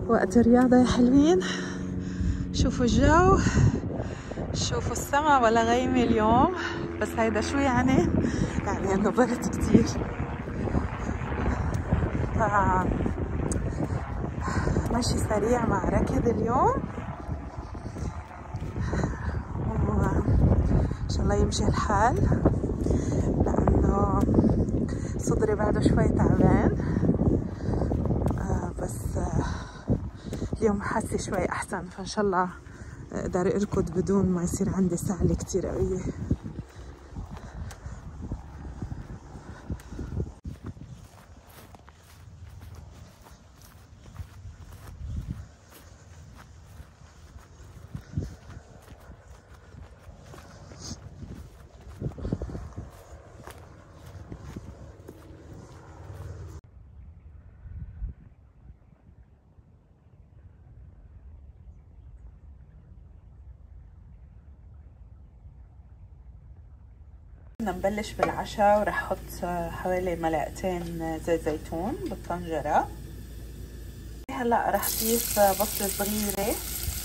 وقت الرياضة يا حلوين. شوفوا الجو، شوفوا السما ولا غيمة اليوم، بس هيدا شو يعني؟ يعني انه برد كتير. ماشي سريع مع ركض اليوم، وإن شاء الله يمشي الحال، لأنه صدري بعده شوي تعبان. بس اليوم حاسة شوي أحسن، فإن شاء الله أقدر أركض بدون ما يصير عندي سعلة كتير قوية. بدنا نبلش بالعشاء، ورح احط حوالي معلقتين زيت زيتون بالطنجرة. هلا رح اضيف بصلة صغيرة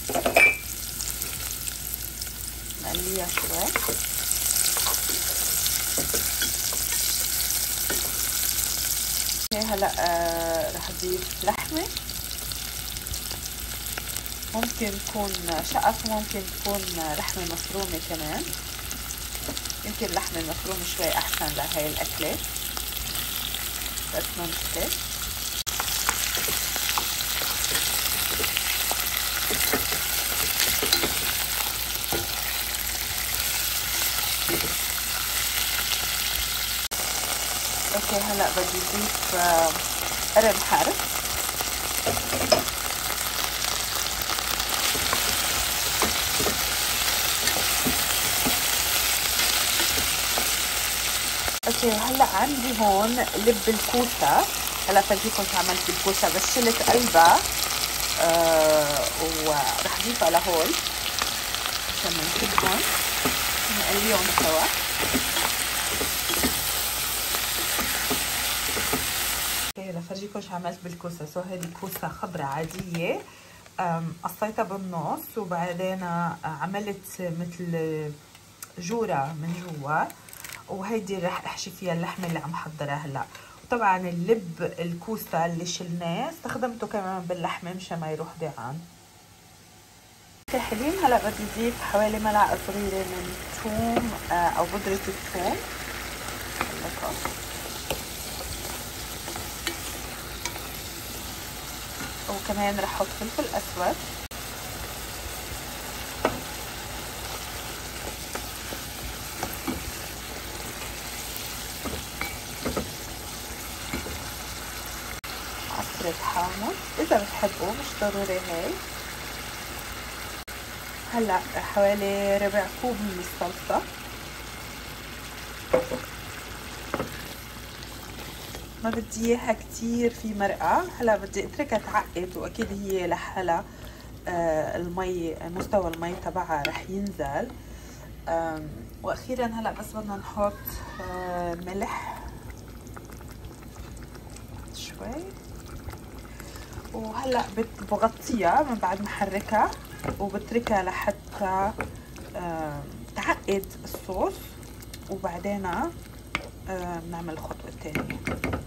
نقليها شوي، هلا رح اضيف لحمة، ممكن تكون شقف وممكن تكون لحمة مفرومة كمان، يمكن اللحمة المفرومة شوي أحسن لهي الأكلة، بس ما مشكلة. اوكي هلا بدي اضيف قرن حرف، اوكي هلا عندي هون لب الكوسه. هلا فرجيكم شو عملت بالكوسه، بس شلت قلبها ورح اضيفها لهون عشان نكبهم نقليهم سوا. اوكي هلا فرجيكم شو عملت بالكوسه. سو هيدي كوسه خضراء عاديه، قصيتها بالنص وبعدين عملت مثل جوره من جوا، وهيدي رح احشي فيها اللحمه اللي عم حضرها هلا. وطبعا اللب الكوسه اللي شلناه استخدمته كمان باللحمه مشان ما يروح ضيعان. اوكي حلوين. هلا بدي اضيف حوالي ملعقه صغيره من ثوم او بودره الثوم، وكمان رح احط فلفل اسود، عصرة حامض اذا بتحبوا، مش ضروري هيك. هلا حوالي ربع كوب من الصلصة، ما بدي اياها كتير في مرقة. هلا بدي اتركها تعقد، واكيد هي لحالها المي، مستوى المي تبعها رح ينزل. واخيرا هلا بس بدنا نحط ملح شوي، وهلا بغطيها من بعد ما احركها وبتركها لحتى تعقد الصوص، وبعدين بنعمل الخطوة الثانية.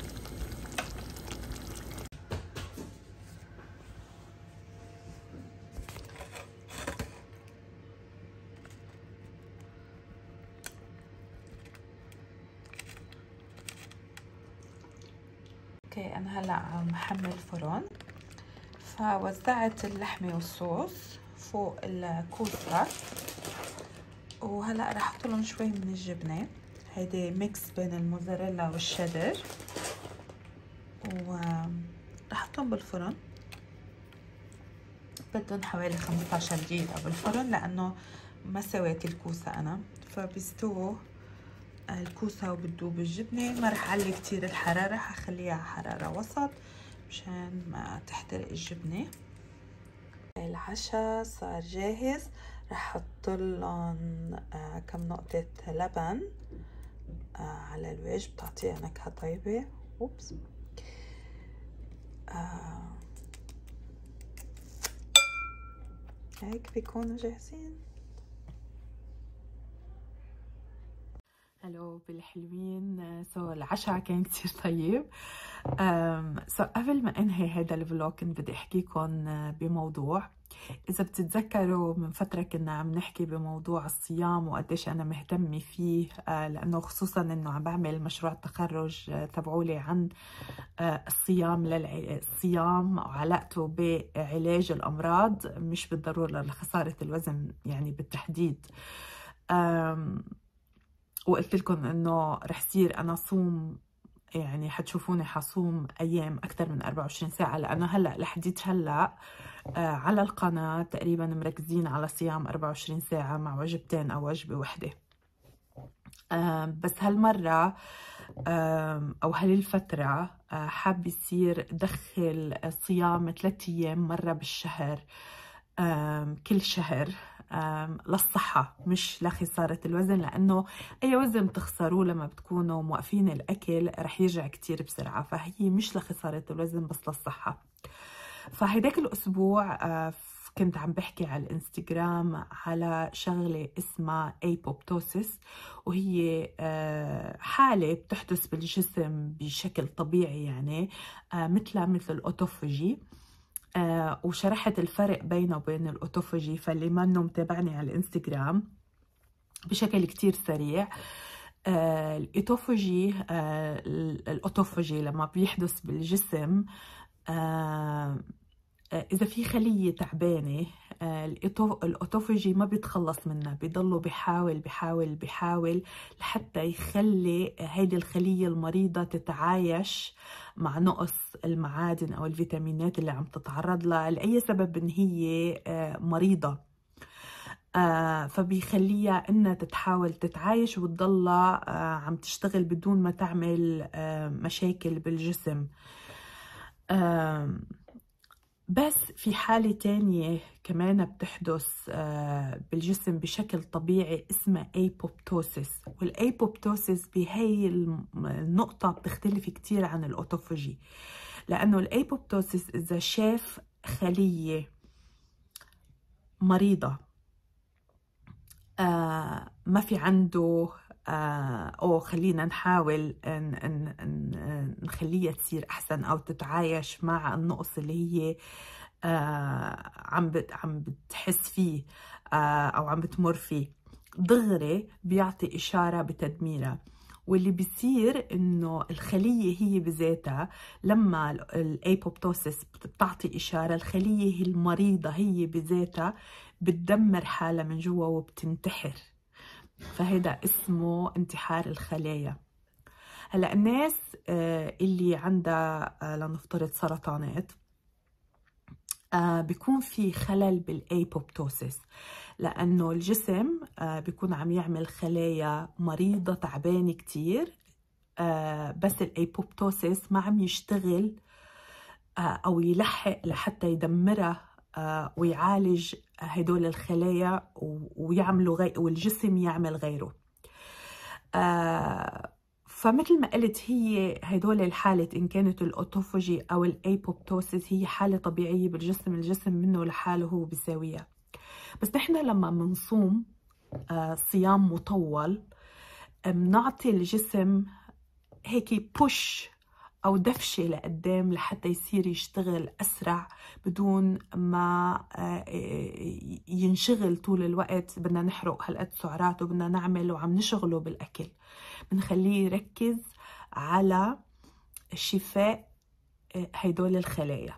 اوكي انا هلا عم حمل فرن، فوزعت اللحمة والصوص فوق الكوسة، وهلا رح احط لهم شوي من الجبنة. هيدي ميكس بين الموزاريلا والشيدر، ورح احطهم بالفرن. بدهم حوالي 15 دقيقة بالفرن، لانه ما سويت الكوسة انا، فبيستووا الكوسة وبتذوب الجبنة. ما رح اعلي كتير الحرارة، حخليها على حرارة وسط مشان ما تحترق الجبنة. العشاء صار جاهز، رح احط لهم كم نقطة لبن على الوجه، بتعطيها نكهة طيبة. اوبس. هيك بيكونوا جاهزين. هلو بالحلوين. العشاء كان كتير طيب. قبل ما انهي هذا الفلوج كنت بدي احكيكم بموضوع. اذا بتتذكروا من فتره كنا عم نحكي بموضوع الصيام وقديش انا مهتمه فيه، لانه خصوصا انه عم بعمل مشروع التخرج تبعولي عن الصيام وعلاقته بعلاج الامراض، مش بالضروره لخساره الوزن يعني بالتحديد. وقلت لكم انه رح صير انا صوم، يعني حتشوفوني حصوم ايام اكثر من 24 ساعه، لانه هلا لحديت هلا على القناه تقريبا مركزين على صيام 24 ساعه مع وجبتين او وجبه وحده. بس هالمره او هالفتره حاب يصير دخل صيام 3 ايام مره بالشهر، كل شهر، للصحة مش لخسارة الوزن، لأنه أي وزن بتخسروه لما بتكونوا موقفين الأكل رح يرجع كتير بسرعة، فهي مش لخسارة الوزن بس للصحة. فهيداك الأسبوع كنت عم بحكي على الانستغرام على شغلة اسمها أيبوبتوسيس، وهي حالة بتحدث بالجسم بشكل طبيعي، يعني مثل الأوتوفاجي. وشرحت الفرق بينه وبين الأوتوفاجي، فاللي منه متابعني على الانستغرام بشكل كتير سريع. الأوتوفاجي لما بيحدث بالجسم، إذا في خلية تعبانة، الأوتوفاجي ما بيتخلص منها، بيضله بيحاول لحتى يخلي هيدي الخلية المريضة تتعايش مع نقص المعادن أو الفيتامينات اللي عم تتعرض لها لأي سبب إن هي مريضة. فبيخليها إنها تتحاول تتعايش وتضلها عم تشتغل بدون ما تعمل مشاكل بالجسم. بس في حالة تانية كمان بتحدث بالجسم بشكل طبيعي اسمها أيبوبتوسيس، والأيبوبتوسيس بهي النقطة بتختلف كتير عن الأوتوفاجي، لأنه الأيبوبتوسيس إذا شاف خلية مريضة ما في عنده أو خلينا نحاول نخليها تصير أحسن أو تتعايش مع النقص اللي هي عم بتحس فيه أو عم بتمر فيه، دغري بيعطي إشارة بتدميرها. واللي بيصير إنه الخلية هي بذاتها لما الأيبوبتوسيس بتعطي إشارة، الخلية المريضة هي بذاتها بتدمر حالها من جوا وبتنتحر، فهذا اسمه انتحار الخلايا. هلا الناس اللي عندها لنفترض سرطانات بيكون في خلل بالايبوبتوسيس، لانه الجسم بيكون عم يعمل خلايا مريضة تعبانة كتير، بس الايبوبتوسيس ما عم يشتغل او يلحق لحتى يدمرها ويعالج هدول الخلايا ويعملوا والجسم يعمل غيره. فمثل ما قلت، هي هدول الحالة إن كانت الأوتوفاجي أو الأيبوبتوسيس هي حالة طبيعية بالجسم، الجسم منه لحاله هو بيساويها. بس نحن لما منصوم صيام مطول بنعطي الجسم هيك بوش أو دفشة لقدام لحتى يصير يشتغل أسرع بدون ما ينشغل طول الوقت. بدنا نحرق هالقد سعرات وبدنا نعمل وعم نشغله بالأكل، بنخليه يركز على شفاء هيدول الخلايا.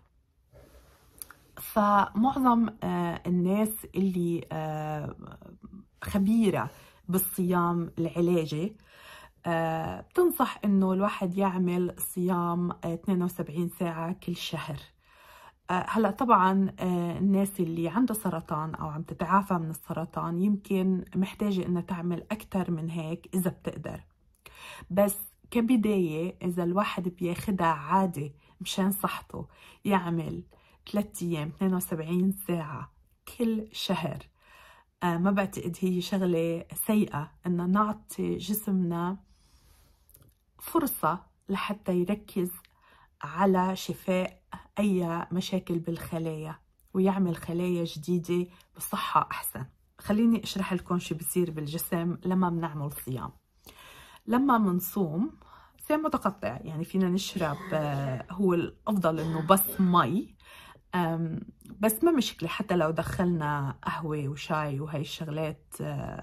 فمعظم الناس اللي خبيرة بالصيام العلاجي بتنصح انه الواحد يعمل صيام 72 ساعة كل شهر. هلا طبعا الناس اللي عندها سرطان او عم تتعافى من السرطان يمكن محتاجة انها تعمل اكثر من هيك اذا بتقدر، بس كبداية اذا الواحد بياخدها عادة مشان صحته يعمل 3 ايام 72 ساعة كل شهر، ما بعتقد هي شغلة سيئة ان نعطي جسمنا فرصة لحتى يركز على شفاء أي مشاكل بالخلايا. ويعمل خلايا جديدة بصحة أحسن. خليني أشرح لكم شو بصير بالجسم لما بنعمل صيام. لما منصوم صيام متقطع، يعني فينا نشرب، هو الأفضل إنه بس مي، بس ما مشكلة حتى لو دخلنا قهوة وشاي وهي الشغلات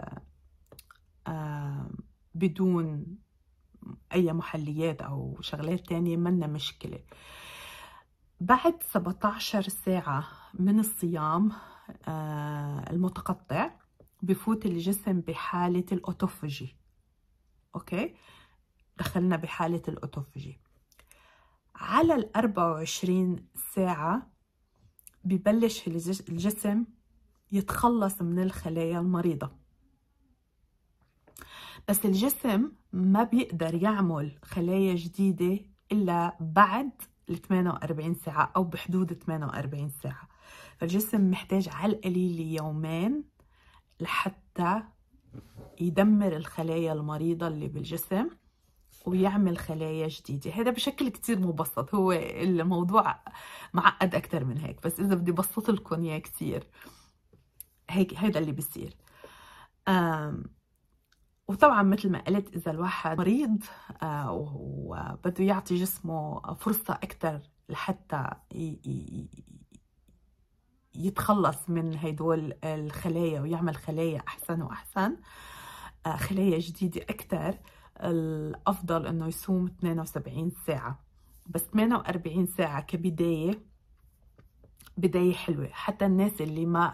بدون أي محليات أو شغلات تانية منا مشكلة. بعد 17 ساعة من الصيام المتقطع بفوت الجسم بحالة الأوتوفاجي. أوكي، دخلنا بحالة الأوتوفاجي. على 24 ساعة ببلش الجسم يتخلص من الخلايا المريضة، بس الجسم ما بيقدر يعمل خلايا جديدة إلا بعد 48 ساعة أو بحدود 48 ساعة. فالجسم محتاج على القليل يومين لحتى يدمر الخلايا المريضة اللي بالجسم ويعمل خلايا جديدة. هذا بشكل كتير مبسط، هو الموضوع معقد أكتر من هيك، بس إذا بدي بسط لكم إياه كتير هيك هذا اللي بيصير. وطبعا مثل ما قلت إذا الواحد مريض وبده يعطي جسمه فرصة أكتر لحتى يتخلص من هيدول الخلايا ويعمل خلايا أحسن وأحسن، خلايا جديدة أكتر، الأفضل إنه يصوم 72 ساعة. بس 48 ساعة كبداية، بداية حلوة. حتى الناس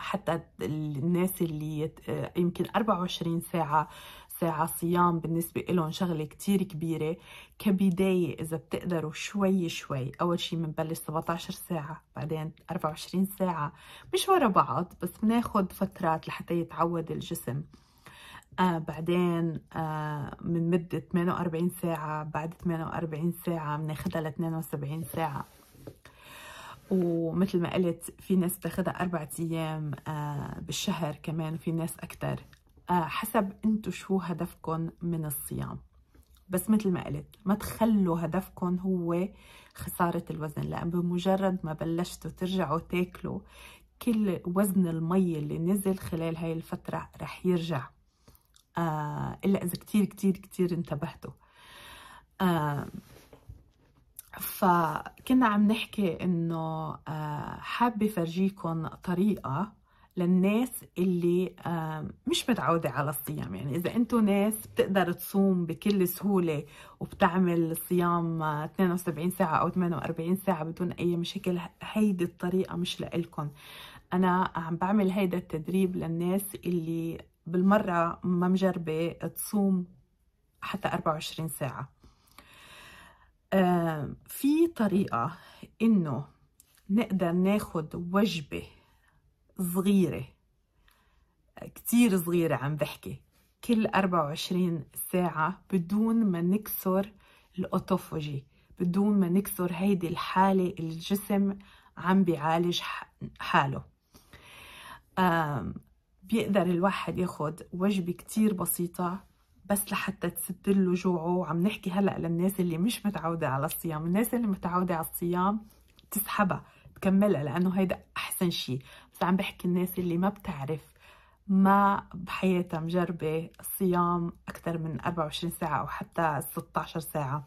اللي يمكن 24 ساعة صيام بالنسبة لهم شغلة كتير كبيرة كبداية. إذا بتقدروا شوي شوي، أول شي بنبلش 17 ساعة، بعدين 24 ساعة، مش ورا بعض بس بناخد فترات لحتى يتعود الجسم. بعدين من مدة 48 ساعة، بعد 48 ساعة بناخدها ل 72 ساعة. ومثل ما قلت في ناس بتاخدها 4 أيام بالشهر كمان، وفي ناس أكتر، حسب انتو شو هدفكم من الصيام. بس مثل ما قلت ما تخلوا هدفكم هو خسارة الوزن، لأن بمجرد ما بلشتوا ترجعوا تاكلوا كل وزن المي اللي نزل خلال هاي الفترة رح يرجع، إلا إذا كتير كتير كتير انتبهتوا. فكنا عم نحكي إنه حابة فرجيكم طريقة للناس اللي مش متعودة على الصيام. يعني إذا أنتوا ناس بتقدر تصوم بكل سهولة وبتعمل صيام 72 ساعة أو 48 ساعة بدون أي مشاكل، هيدي الطريقة مش لإلكن. أنا عم بعمل هيدا التدريب للناس اللي بالمرة ما مجربة تصوم حتى 24 ساعة. في طريقة إنه نقدر ناخد وجبة صغيرة، كتير صغيرة عم بحكي، كل 24 ساعة بدون ما نكسر الأوتوفاجي، بدون ما نكسر هيدي الحالة اللي الجسم عم بيعالج حاله. بيقدر الواحد ياخد وجبة كتير بسيطة بس لحتى تسد له جوعه. وعم نحكي هلأ للناس اللي مش متعودة على الصيام. الناس اللي متعودة على الصيام تسحبها تكملها لأنه هيدا أحسن شيء، بس عم بحكي الناس اللي ما بتعرف، ما بحياتها مجربة الصيام أكثر من 24 ساعة أو حتى 16 ساعة.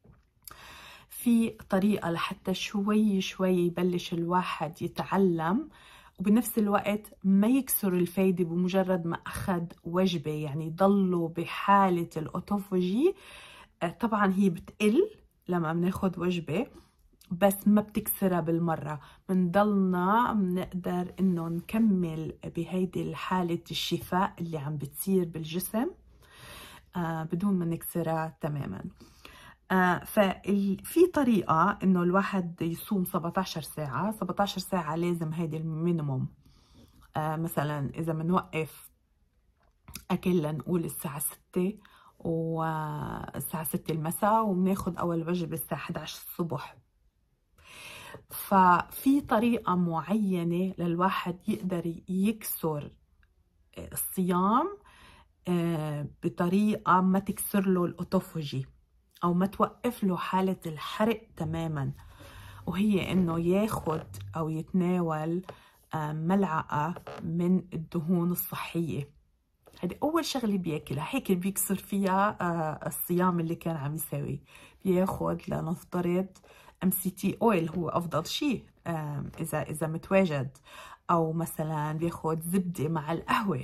في طريقة لحتى شوي شوي يبلش الواحد يتعلم وبنفس الوقت ما يكسر الفايدة بمجرد ما أخذ وجبة، يعني ضلوا بحالة الأوتوفاجي. طبعا هي بتقل لما بناخد وجبة بس ما بتكسرها بالمرة، بنضلنا بنقدر إنه نكمل بهيدي الحالة الشفاء اللي عم بتصير بالجسم بدون ما نكسرها تماما. ففي طريقة إنه الواحد يصوم 17 ساعة. 17 ساعة لازم هيدي المينيموم. مثلا إذا بنوقف أكل لنقول الساعة 6 والساعة 6 المساء وبناخد أول وجبة الساعة 11 الصبح. ففي طريقة معينة للواحد يقدر يكسر الصيام بطريقة ما تكسر له الأوتوفاجي أو ما توقف له حالة الحرق تماما، وهي إنه ياخد أو يتناول ملعقة من الدهون الصحية. هذه أول شغلة بياكلها، هيك بيكسر فيها الصيام اللي كان عم يساوي. بياخد لنفترض MCT oil، هو أفضل شيء إذا متواجد، أو مثلا بياخد زبدة مع القهوة،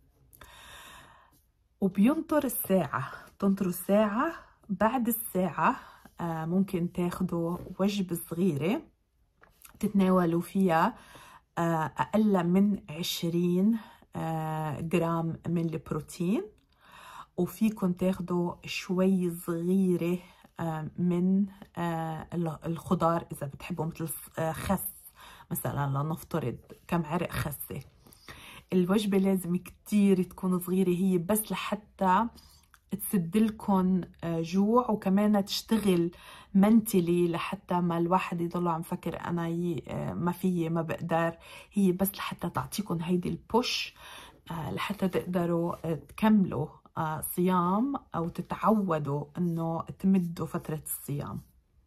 وبينطر الساعة. تنطروا الساعة، بعد الساعة ممكن تاخدوا وجبة صغيرة تتناولوا فيها أقل من 20 جرام من البروتين، وفيكم تاخدوا شوي صغيرة من الخضار إذا بتحبوا، مثل خس مثلا، لنفترض كم عرق خسة. الوجبة لازم كتير تكون صغيرة، هي بس لحتى تسدلكن جوع، وكمان تشتغل منتلي لحتى ما الواحد يضل عم فكر أنا ما فيي ما بقدر. هي بس لحتى تعطيكم هيدي البوش لحتى تقدروا تكملوا صيام، أو تتعودوا إنه تمدوا فترة الصيام.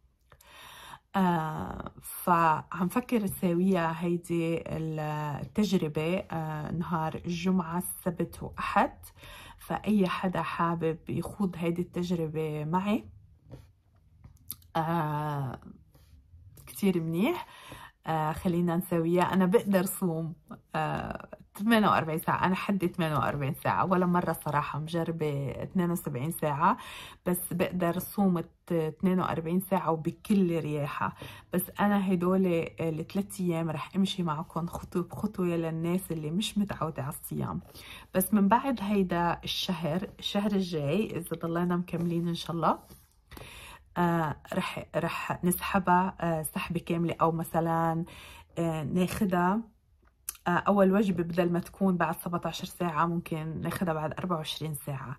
فعم فكر اساويها هيدي التجربة نهار الجمعة، السبت وأحد. فأي حدا حابب يخوض هيدي التجربة معي كتير منيح. خلينا نسويها. أنا بقدر صوم 48 ساعة، أنا حدي 48 ساعة، ولا مرة صراحة مجربة 72 ساعة، بس بقدر صوم 42 ساعة وبكل رياحة. بس أنا هدول ال3 أيام رح أمشي معكم خطوة بخطوة للناس اللي مش متعودة على الصيام. بس من بعد هيدا الشهر الجاي إذا ضلينا مكملين إن شاء الله، رح نسحبها سحبة كاملة، أو مثلا ناخدها أول وجبة بدل ما تكون بعد 17 ساعة ممكن ناخدها بعد 24 ساعة،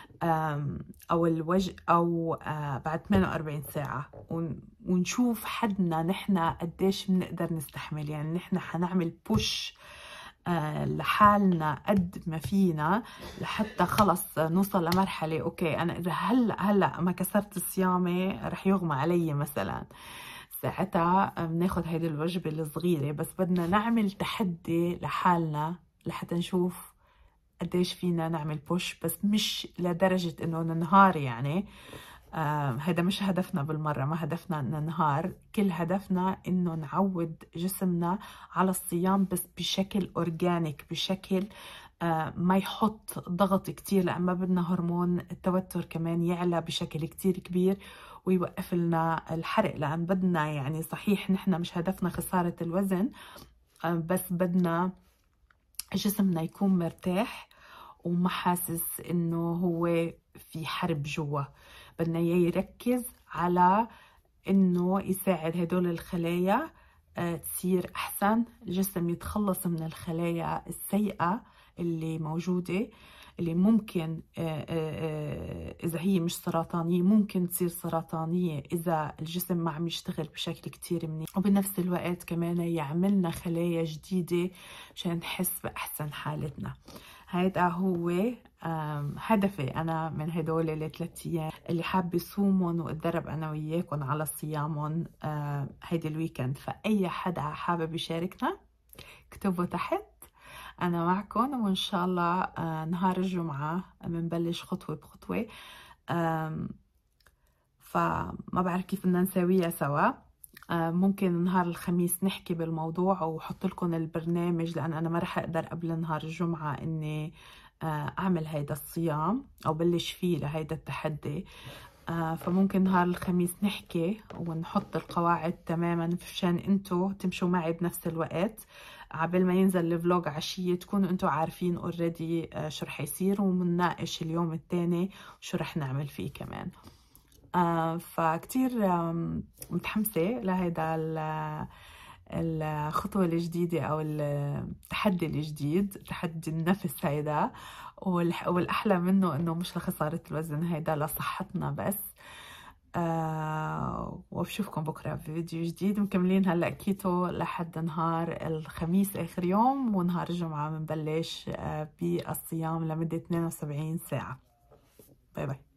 أو بعد 48 ساعة، ونشوف حدنا نحن قديش بنقدر نستحمل. يعني نحن حنعمل بوش لحالنا قد ما فينا لحتى خلص نوصل لمرحلة أوكي أنا إذا هلأ ما كسرت صيامي رح يغمى علي مثلا، ساعتها بناخد هيدي الوجبة الصغيرة. بس بدنا نعمل تحدي لحالنا لحتى نشوف قديش فينا نعمل بوش، بس مش لدرجة إنه ننهار. يعني هذا مش هدفنا بالمرة، ما هدفنا إن ننهار، كل هدفنا إنه نعود جسمنا على الصيام بس بشكل أورجانيك، بشكل ما يحط ضغط كتير، لأن ما بدنا هرمون التوتر كمان يعلى بشكل كتير كبير ويوقف لنا الحرق. لأن بدنا يعني صحيح نحن مش هدفنا خسارة الوزن، بس بدنا جسمنا يكون مرتاح وما حاسس إنه هو في حرب جوا. بدنا إياه يركز على إنه يساعد هدول الخلايا تصير أحسن، الجسم يتخلص من الخلايا السيئة اللي موجودة، اللي ممكن إذا هي مش سرطانية ممكن تصير سرطانية إذا الجسم ما عم يشتغل بشكل كتير منيح. وبنفس الوقت كمان يعملنا خلايا جديدة مشان نحس بأحسن حالتنا. هيدا هو هدفي أنا من هدول ال3 أيام اللي حابة صومهم وأتدرب أنا وياكم على صيامهم هيدي الويكند. فأي حدا حابب يشاركنا اكتبوا تحت، أنا معكم. وإن شاء الله نهار الجمعة بنبلش خطوة بخطوة. فما بعرف كيف بدنا نسويها سوا. ممكن نهار الخميس نحكي بالموضوع وحط لكم البرنامج، لأن أنا ما رح أقدر قبل نهار الجمعة إني أعمل هيدا الصيام أو بلش فيه لهيدا التحدي. فممكن نهار الخميس نحكي ونحط القواعد تماما مشان انتو تمشوا معي بنفس الوقت، عبال ما ينزل الفلوج عشية تكونوا انتو عارفين اوريدي شو رح يصير، ومنناقش اليوم الثاني شو رح نعمل فيه كمان. فكتير متحمسة لهيدا الخطوة الجديدة أو التحدي الجديد، تحدي النفس هيدا. والأحلى منه إنه مش لخسارة الوزن، هيدا لصحتنا بس. وبشوفكم بكرة في فيديو جديد. مكملين هلأ كيتو لحد نهار الخميس آخر يوم، ونهار الجمعة بنبلش بالصيام لمدة 72 ساعة. باي باي.